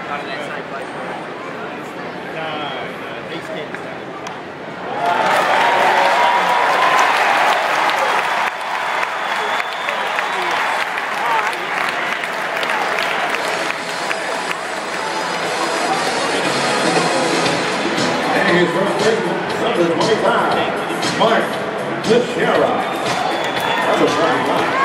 Not an inside play. No, these kids. And his first baseman, number 25, Mark Teixeira. Number 25.